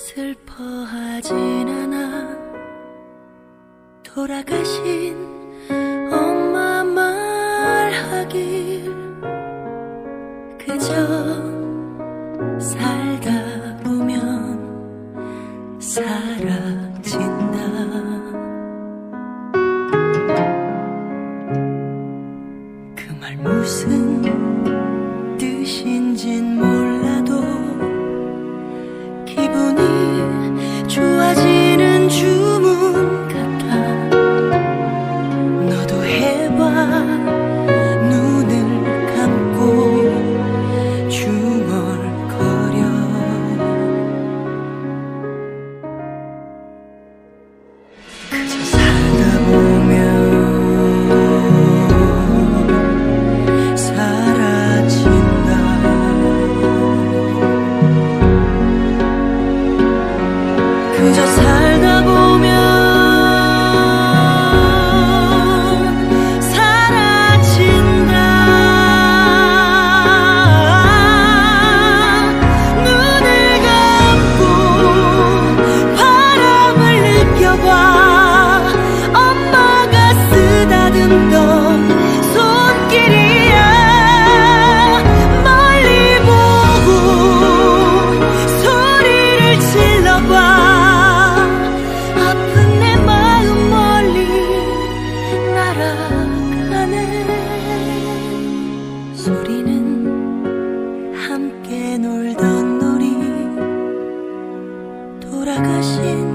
슬퍼하진 않아. 돌아가신 엄마 말하길 그저 살다 보면 사라진다. 그 말 무슨 뜻인진 몰라도 기분이 좋아지는 주문 같아. 너도 해봐. 눈을 감고 중얼거려. 그저 살다 보면 사라진다. 그저 살다 보면 사라진다. 눈을 감고 바람을 느껴봐. 엄마가 쓰다듬던 손길이야. 멀리 보고 소리를 질러봐. 아픈 내 마음 멀리 날아가네. 소리는 함께 놀던 놀이. 돌아가신